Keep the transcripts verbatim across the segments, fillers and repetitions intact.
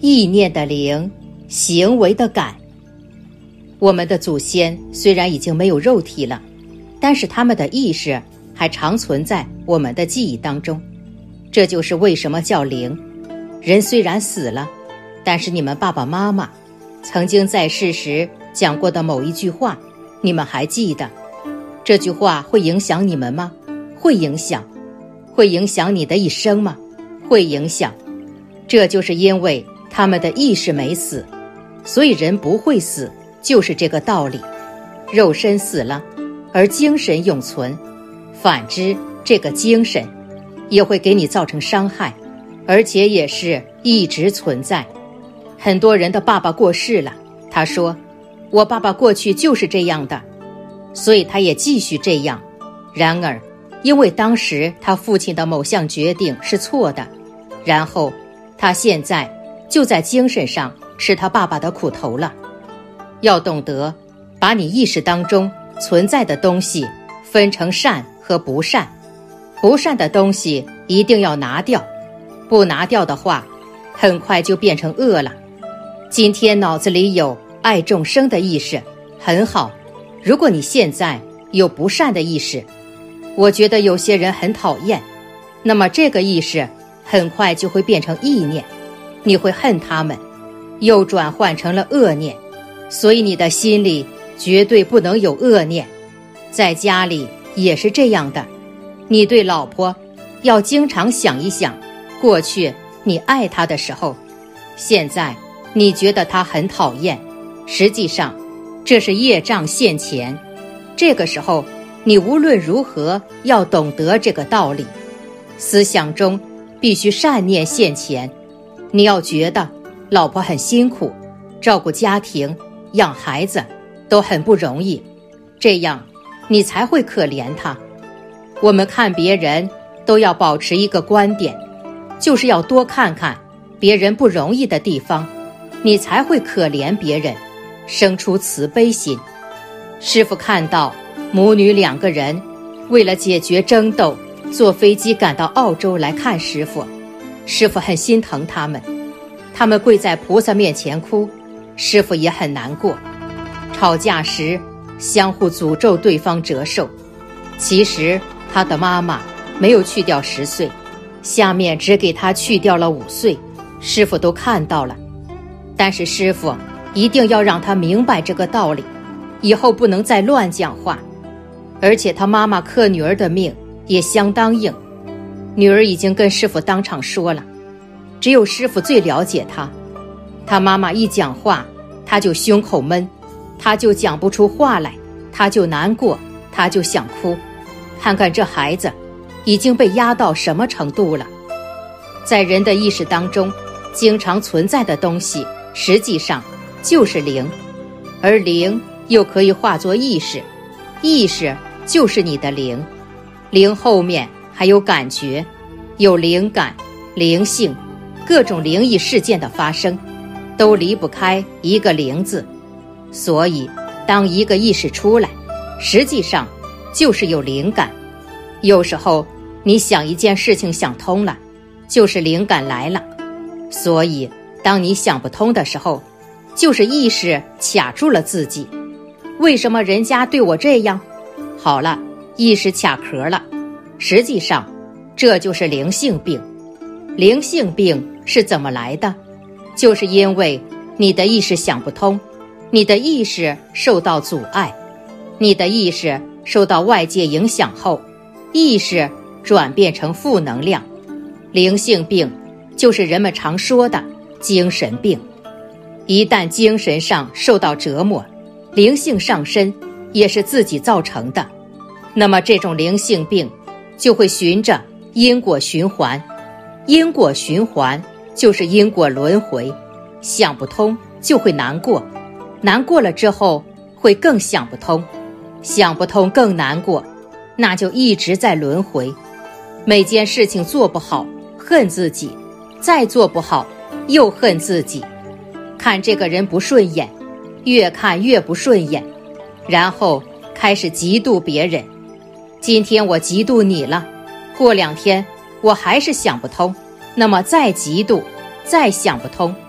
意念的灵，行为的感。我们的祖先虽然已经没有肉体了，但是他们的意识还常存在我们的记忆当中。这就是为什么叫灵。人虽然死了，但是你们爸爸妈妈曾经在世时讲过的某一句话，你们还记得。这句话会影响你们吗？会影响。会影响你的一生吗？会影响。这就是因为他们的意识没死，所以人不会死，就是这个道理。肉身死了，而精神永存。反之，这个精神也会给你造成伤害，而且也是一直存在。很多人的爸爸过世了，他说我爸爸过去就是这样的，所以他也继续这样。然而因为当时他父亲的某项决定是错的，然后他现在就在精神上吃他爸爸的苦头了。要懂得把你意识当中存在的东西分成善和不善，不善的东西一定要拿掉，不拿掉的话很快就变成恶了。今天脑子里有爱众生的意识，很好。如果你现在有不善的意识，我觉得有些人很讨厌，那么这个意识很快就会变成意念，你会恨他们，又转换成了恶念。所以你的心里绝对不能有恶念。在家里也是这样的，你对老婆要经常想一想，过去你爱她的时候，现在你觉得她很讨厌，实际上这是业障现前。这个时候你无论如何要懂得这个道理，思想中必须善念现前。你要觉得老婆很辛苦，照顾家庭养孩子都很不容易，这样你才会可怜她。我们看别人都要保持一个观点，就是要多看看别人不容易的地方，你才会可怜别人，生出慈悲心。师父看到母女两个人为了解决争斗，坐飞机赶到澳洲来看师父。师父很心疼他们，他们跪在菩萨面前哭，师父也很难过。吵架时相互诅咒对方折寿，其实他的妈妈没有去掉十岁，下面只给他去掉了五岁，师父都看到了。但是师父一定要让他明白这个道理，以后不能再乱讲话。而且他妈妈克女儿的命也相当硬，女儿已经跟师父当场说了，只有师父最了解她。她妈妈一讲话，她就胸口闷，她就讲不出话来，她就难过，她就想哭。看看这孩子已经被压到什么程度了。在人的意识当中经常存在的东西，实际上就是灵，而灵又可以化作意识，意识就是你的灵。灵后面还有感觉，有灵感、灵性，各种灵异事件的发生都离不开一个灵字。所以当一个意识出来，实际上就是有灵感。有时候你想一件事情想通了，就是灵感来了。所以当你想不通的时候，就是意识卡住了自己。为什么人家对我这样？好了，意识卡壳了。实际上这就是灵性病。灵性病是怎么来的？就是因为你的意识想不通，你的意识受到阻碍，你的意识受到外界影响后，意识转变成负能量。灵性病就是人们常说的精神病。一旦精神上受到折磨，灵性上身也是自己造成的，那么这种灵性病就会循着因果循环。因果循环就是因果轮回，想不通就会难过，难过了之后会更想不通，想不通更难过，那就一直在轮回。每件事情做不好恨自己，再做不好又恨自己，看这个人不顺眼，越看越不顺眼，然后开始嫉妒别人。今天我嫉妒你了，过两天我还是想不通，那么再嫉妒，再想不通，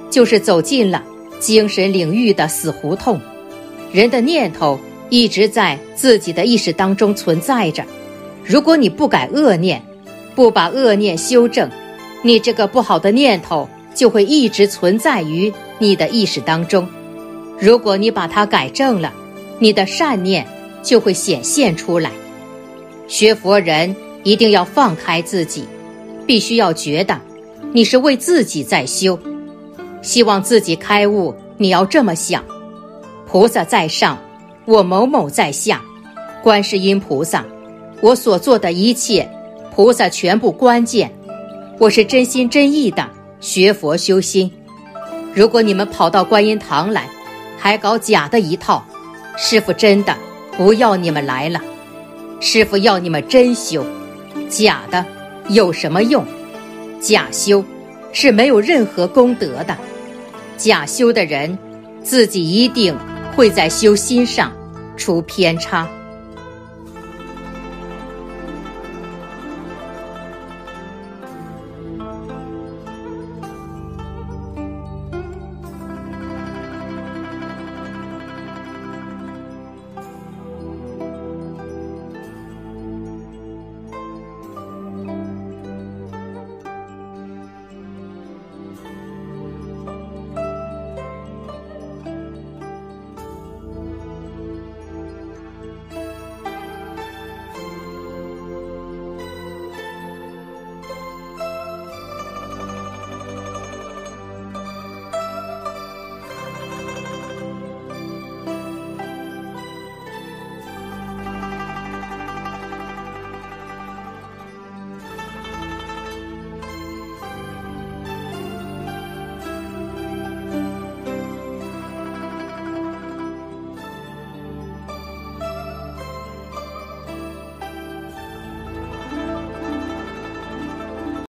就是走进了精神领域的死胡同。人的念头一直在自己的意识当中存在着，如果你不改恶念，不把恶念修正，你这个不好的念头就会一直存在于你的意识当中。如果你把它改正了，你的善念就会显现出来。学佛人一定要放开自己，必须要觉得你是为自己在修，希望自己开悟，你要这么想：菩萨在上，我某某在下，观世音菩萨，我所做的一切，菩萨全部关键。我是真心真意的学佛修心。如果你们跑到观音堂来，还搞假的一套，师父真的不要你们来了。师父要你们真修，假的有什么用？假修是没有任何功德的。假修的人自己一定会在修心上出偏差。